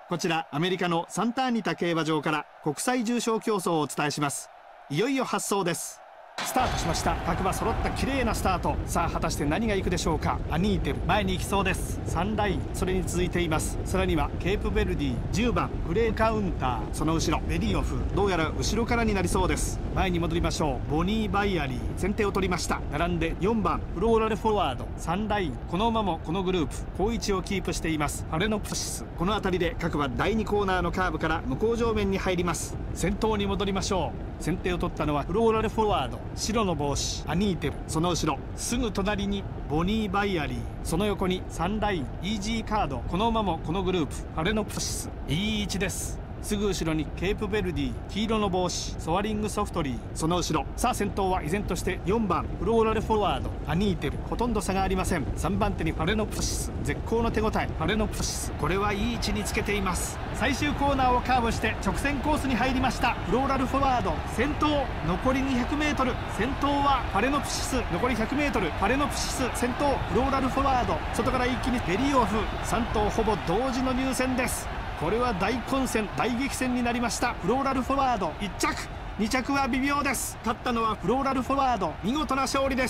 こちらアメリカのサンタアニタ競馬場から国際重賞競争をお伝えします。いよいよ発走です。スタートしました。各馬揃った綺麗なスタート。さあ果たして何がいくでしょうか。アニーテル前に行きそうです。3ラインそれに続いています。さらにはケープベルディ、10番グレーカウンター、その後ろベリーオフ、どうやら後ろからになりそうです。前に戻りましょう。ボニーバイアリー先手を取りました。並んで4番フローラルフォワード、3ライン、この馬もこのグループ好位置をキープしています。ファレノプシス、この辺りで各馬第2コーナーのカーブから向こう上面に入ります。先頭に戻りましょう。先手を取ったのはフローラルフォワード、白の帽子アニーテル、その後ろすぐ隣にボニーバイアリー、その横に3ラインイージーカード、この馬もこのグループファレノプシス、いい位置です。すぐ後ろにケープベルディ、黄色の帽子ソアリングソフトリー、その後ろさあ先頭は依然として4番フローラルフォワードアニーテル、ほとんど差がありません。3番手にファレノプシス、絶好の手応え。ファレノプシス、これはいい位置につけています。最終コーナーをカーブして直線コースに入りました。フローラルフォワード先頭、残り 200m、 先頭はファレノプシス、残り 100m、 ファレノプシス先頭、フローラルフォワード外から一気にベリーオフ、3頭ほぼ同時の入線です。これは大混戦大激戦になりました。フローラルフォワード1着、2着は微妙です。勝ったのはフローラルフォワード、見事な勝利です。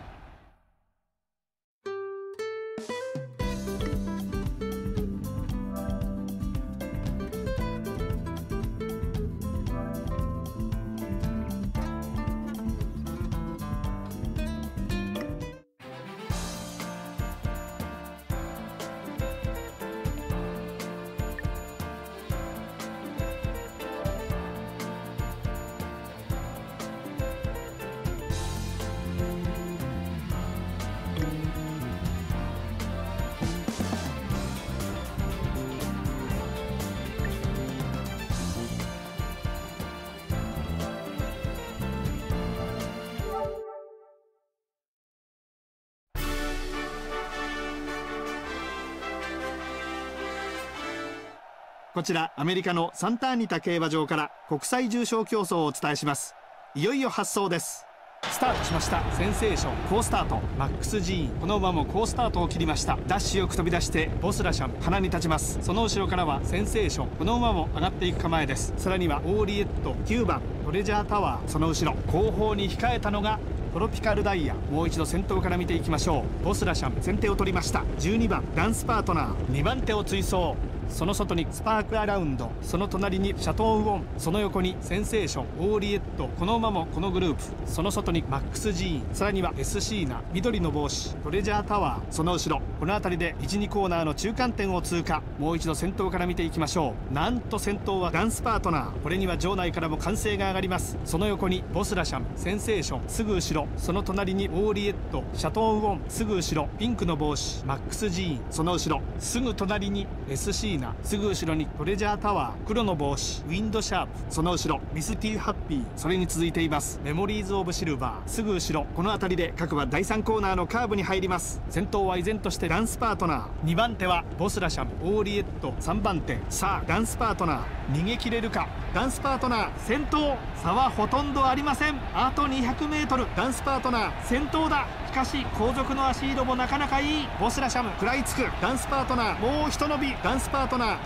こちらアメリカのサンタアニタ競馬場から国際重賞競争をお伝えします。いよいよ発走です。スタートしました。センセーション好スタート、マックス・ジーン、この馬も好スタートを切りました。ダッシュよく飛び出してボスラシャム鼻に立ちます。その後ろからはセンセーション、この馬も上がっていく構えです。さらにはオーリエット、9番トレジャータワー、その後ろ後方に控えたのがトロピカルダイヤ。もう一度先頭から見ていきましょう。ボスラシャム先手を取りました。12番ダンスパートナー、2番手を追走、その外にスパークアラウンド、その隣にシャトーウォン、その横にセンセーション、オーリエット、この馬もこのグループ、その外にマックス・ジーン、さらにはエスシーナ、緑の帽子トレジャータワー、その後ろこの辺りで 1,2 コーナーの中間点を通過。もう一度先頭から見ていきましょう。なんと先頭はダンスパートナー、これには場内からも歓声が上がります。その横にボスラシャム、センセーション、すぐ後ろその隣にオーリエット、シャトーウォン、すぐ後ろピンクの帽子マックス・ジーン、その後ろすぐ隣にエスシーナ、すぐ後ろにトレジャータワー、黒の帽子ウィンドシャープ、その後ろミスティーハッピー、それに続いていますメモリーズ・オブ・シルバー、すぐ後ろこの辺りで各馬第3コーナーのカーブに入ります。先頭は依然としてダンスパートナー、2番手はボスラシャム、オーリエット、3番手さあダンスパートナー逃げ切れるか。ダンスパートナー先頭、差はほとんどありません。あと 200m、 ダンスパートナー先頭だ。しかし後続の足色もなかなかいい。ボスラシャム食らいつく。ダンスパートナーもうひと伸び。ダンスパートナー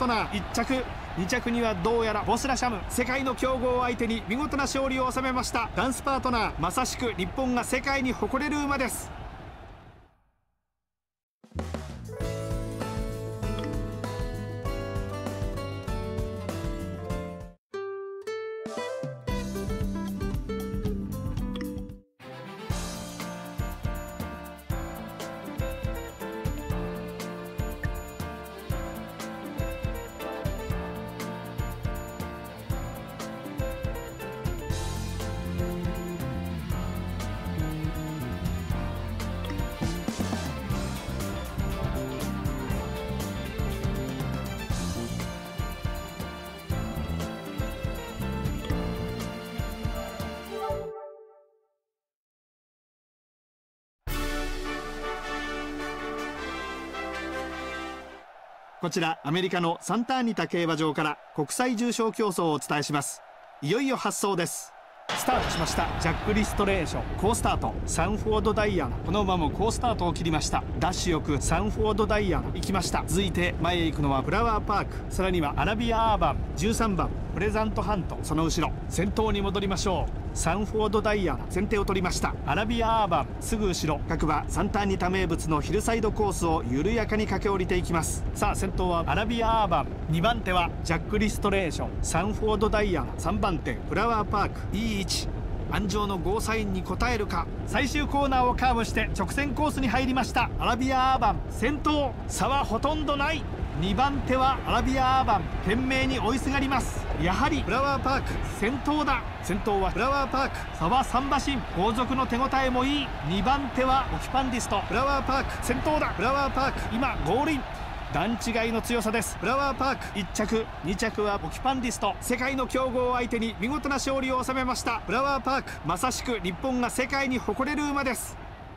1着2着にはどうやらボスラシャム、世界の強豪を相手に見事な勝利を収めました。ダンスパートナーまさしく日本が世界に誇れる馬です。こちらアメリカのサンタアニタ競馬場から国際重賞競争をお伝えします。いよいよ発走です。 スタートしました。ジャックリストレーション好スタート。サンフォードダイアナ、この馬も好スタートを切りました。ダッシュよくサンフォードダイアナ行きました。続いて前へ行くのはフラワーパーク、さらにはアラビアアーバン、13番プレザントハント、その後ろ先頭に戻りましょう。サンフォードダイアナ先手を取りました。アラビアアーバンすぐ後ろ、各馬サンターニタ名物のヒルサイドコースを緩やかに駆け下りていきます。さあ先頭はアラビアアーバン、2番手はジャックリストレーション、サンフォードダイアナ、3番手フラワーパーク、いい位置、安城のゴーサインに応えるか。最終コーナーをカーブして直線コースに入りました。アラビアアーバン先頭、差はほとんどない。2番手はアラビアアーバン、懸命に追いすがります。やはりフラワーパーク先頭だ。先頭はフラワーパーク、差は3馬身、後続の手応えもいい。2番手はオキパンディスト、フラワーパーク先頭だ。フラワーパーク今ゴールイン、段違いの強さです。フラワーパーク1着、2着はオキパンディスト、世界の強豪を相手に見事な勝利を収めました。フラワーパーク、まさしく日本が世界に誇れる馬です。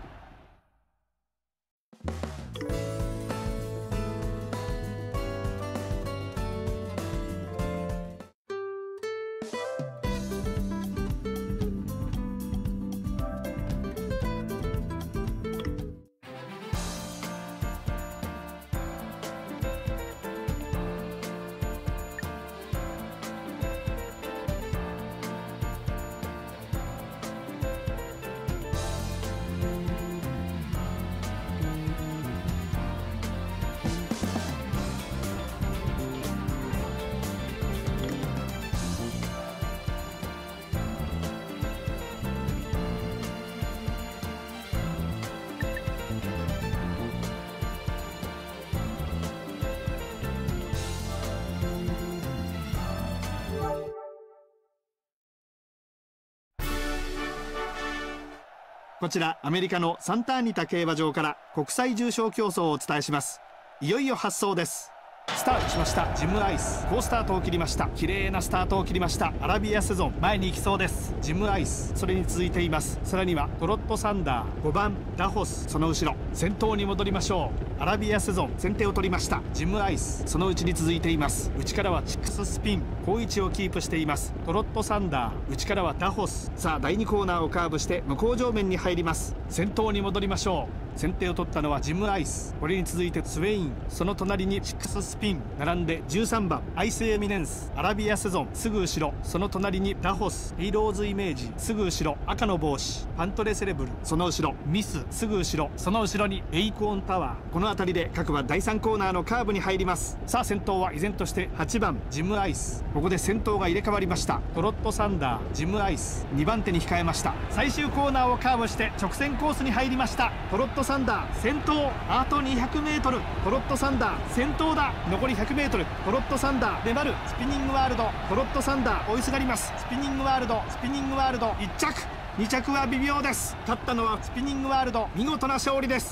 こちらアメリカのサンターニタ競馬場から国際重賞競争をお伝えします。いよいよ発走です。スタートしました。ジムアイス好スタートを切りました。綺麗なスタートを切りました。アラビアセゾン前に行きそうです。ジムアイスそれに続いています。さらにはトロットサンダー、5番ダホス、その後ろ先頭に戻りましょう。アラビアセゾン先手を取りました。ジムアイスそのうちに続いています。内からはチックススピン、好位置をキープしています。トロットサンダー、内からはダホス。さあ第2コーナーをカーブして向こう上面に入ります。先頭に戻りましょう。先手を取ったのはジムアイス、これに続いてスウェイン、その隣にチックススピン、並んで13番アイスエミネンス、アラビアセゾンすぐ後ろ、その隣にダホス、ヒーローズイメージすぐ後ろ、赤の帽子パントレセレブル、その後ろミスすぐ後ろ、その後ろにエイコーンタワー。この辺りで各馬第3コーナーのカーブに入ります。さあ先頭は依然として8番ジムアイス、ここで先頭が入れ替わりました。トロットサンダー、ジムアイス2番手に控えました。最終コーナーをカーブして直線コースに入りました。トロットサンダー先頭、あと 200m、 トロットサンダー先頭だ。残り 100m、 トロットサンダー粘る。スピニングワールド、トロットサンダー追いすがります。スピニングワールド、スピニングワールド1着、2着は微妙です。勝ったのはスピニングワールド、見事な勝利です。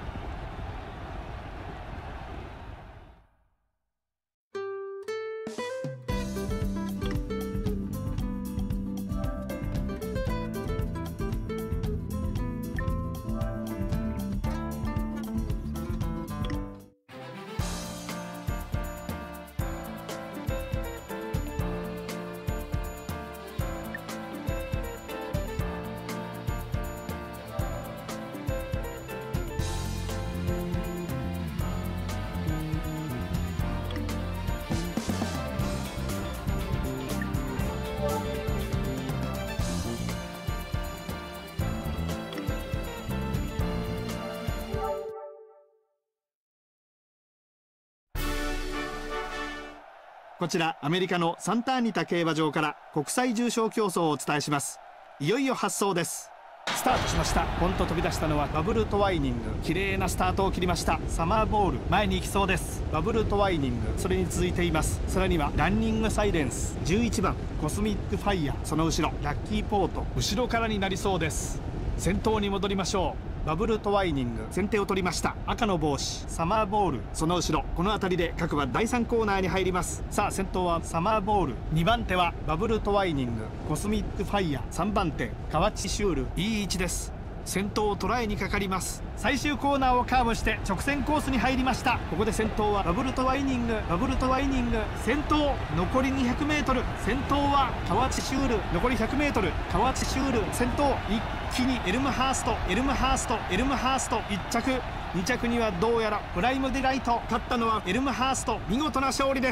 こちらアメリカのサンターニタ競馬場から国際重賞競争をお伝えします。いよいよ発走です。スタートしました。ポンと飛び出したのはバブルトワイニング、綺麗なスタートを切りました。サマーボール前に行きそうです。バブルトワイニングそれに続いています。さらにはランニングサイレンス、11番コスミックファイヤー、その後ろラッキーポート、後ろからになりそうです。先頭に戻りましょう。バブルトワイニング先手を取りました。赤の帽子サマーボール、その後ろこの辺りで各馬第3コーナーに入ります。さあ先頭はサマーボール、2番手はバブルトワイニング、コスミックファイヤー、3番手カワチシュール、いい位置です。 先頭を捉えにかかります。最終コーナーをカーブして直線コースに入りました。ここで先頭はバブルトワイニング、先頭残り 200m、 先頭は河内シュール、残り 100m、 河内シュール先頭、一気にエルムハースト、1着2着にはどうやらプライムデライト。勝ったのはエルムハースト、見事な勝利です。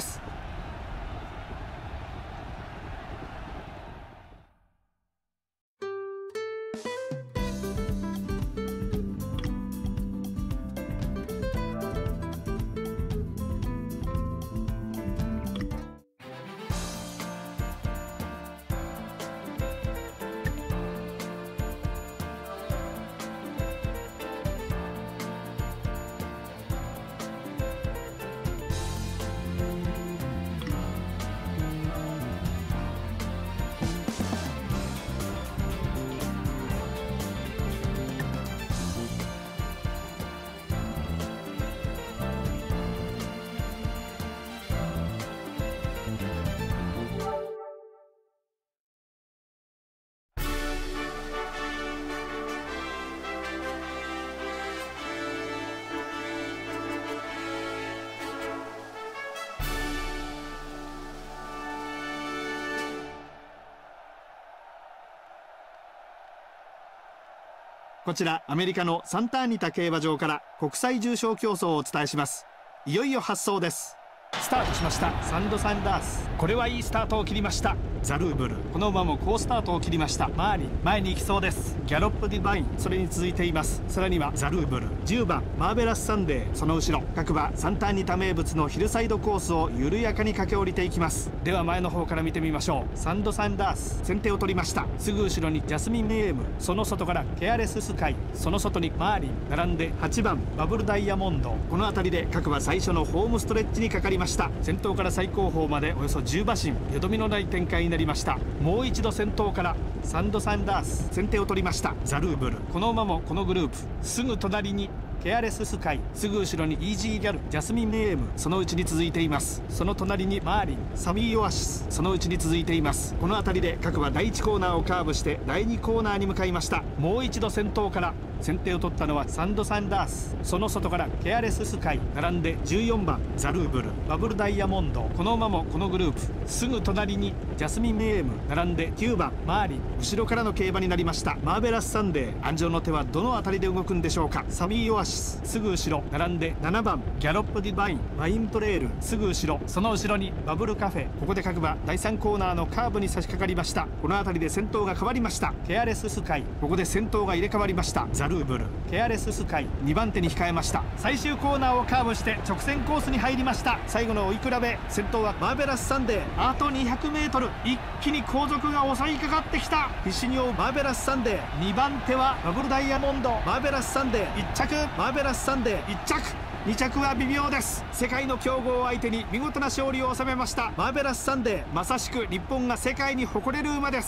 こちらアメリカのサンタアニタ競馬場から国際重賞競争をお伝えします。いよいよ発走です。スタートしました。サンドサンダース、これはいいスタートを切りました。ザルーブル、この馬も好スタートを切りました。マーリン、前に行きそうです。ギャロップディバイン、それに続いています。さらにはザルーブル、10番マーベラスサンデー、その後ろ各馬サンタアニタ名物のヒルサイドコースを緩やかに駆け下りていきます。では前の方から見てみましょう。サンドサンダース先手を取りました。すぐ後ろにジャスミンネーム、その外からケアレススカイ、その外にマーリン並んで8番バブルダイヤモンド。この辺りで各馬最初のホームストレッチにかかりました。先頭から最後方までおよそ10馬身、よどみのない展開になりました。もう一度先頭からサンドサンダース先手を取りました。ザルーブル、この馬もこのグループすぐ隣にケアレススカイ、すぐ後ろにイージーギャル、ジャスミンネーム、そのうちに続いています。その隣にマーリン、サミーオアシス、そのうちに続いています。この辺りで各馬第1コーナーをカーブして第2コーナーに向かいました。もう一度先頭から先手を取ったのはサンドサンダース、その外からケアレススカイ並んで14番ザルーブル、バブルダイヤモンド、この馬もこのグループすぐ隣にジャスミンネーム並んで9番マーリン、後ろからの競馬になりました。マーベラスサンデー、安城の手はどの辺りで動くんでしょうか。サミーオアシス、すぐ後ろ並んで7番ギャロップディバイン、ワイントレール、すぐ後ろ、その後ろにバブルカフェ。ここで各馬第3コーナーのカーブに差し掛かりました。この辺りで先頭が変わりました。ケアレススカイ、ここで先頭が入れ替わりました。ザルーブル、ケアレススカイ2番手に控えました。最終コーナーをカーブして直線コースに入りました。最後の追い比べ、先頭はマーベラスサンデー、あと 200m、 一気に後続が襲いかかってきた。必死に追うマーベラスサンデー、2番手はバブルダイヤモンド、マーベラスサンデー1着、マーベラスサンデー1着、2着は微妙です。世界の強豪を相手に見事な勝利を収めましたマーベラスサンデー。まさしく日本が世界に誇れる馬です。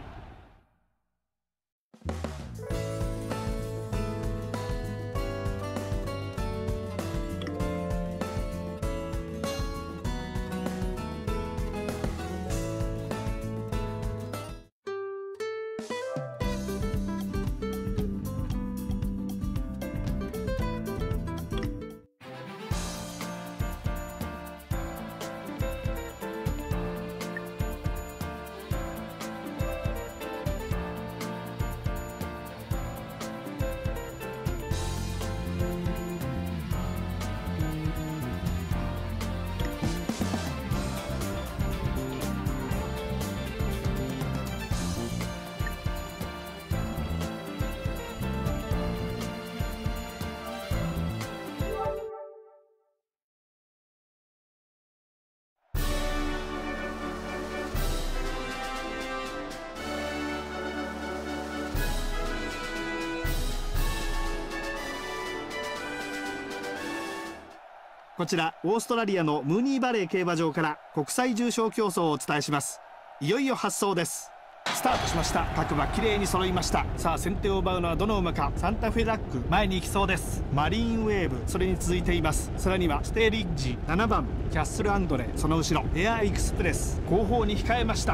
こちらオーストラリアのムーニーバレー競馬場から国際重賞競争をお伝えします。いよいよ発走です。スタートしました。各馬きれいに揃いました。さあ先手を奪うのはどの馬か。サンタフェラック前に行きそうです。マリーンウェーブそれに続いています。さらにはステーリッジ7番キャッスルアンドレ、その後ろエアエクスプレス後方に控えました。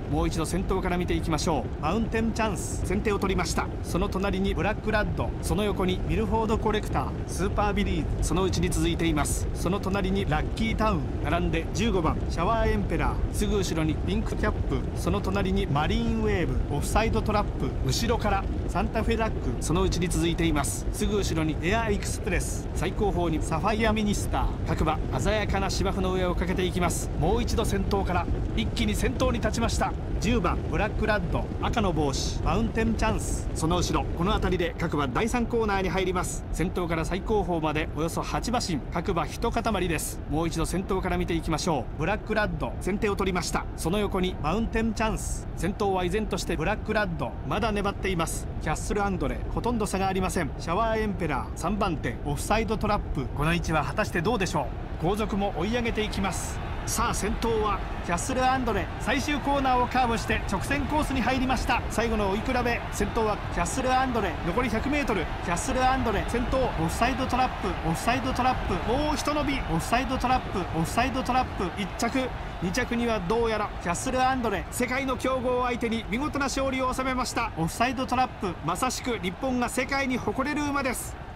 もう一度先頭から見ていきましょう。マウンテンチャンス、先手を取りました。その隣にブラックラッド、その横にミルフォードコレクター、スーパービリーズ、そのうちに続いています。その隣にラッキータウン、並んで15番シャワーエンペラー、すぐ後ろにピンクキャップ、その隣にマリーンウェーブ、オフサイドトラップ、後ろからサンタフェラック、そのうちに続いています。すぐ後ろにエアエクスプレス、最後方にサファイアミニスター、各馬鮮やかな芝生の上をかけていきます。もう一度先頭から一気に先頭に立ちました。10番ブラックラッド、赤の帽子、マウンテンチャンス、その後ろこの辺りで各馬第3コーナーに入ります。先頭から最後方までおよそ8馬身、各馬一塊です。もう一度先頭から見ていきましょう。ブラックラッド先手を取りました。その横にマウンテンチャンス、先頭は依然としてブラックラッド、まだ粘っています。キャッスルアンドレ、ほとんど差がありません。シャワーエンペラー3番手、オフサイドトラップ、この位置は果たしてどうでしょう。後続も追い上げていきます。さあ先頭はキャッスルアンドレ、最終コーナーをカーブして直線コースに入りました。最後の追い比べ、先頭はキャッスルアンドレ、残り 100m、 キャッスルアンドレ先頭、オフサイドトラップ、オフサイドトラップ、もうひと伸び、オフサイドトラップ、オフサイドトラップ、1着2着にはどうやらキャッスルアンドレ、世界の強豪を相手に見事な勝利を収めました。オフサイドトラップ、まさしく日本が世界に誇れる馬です。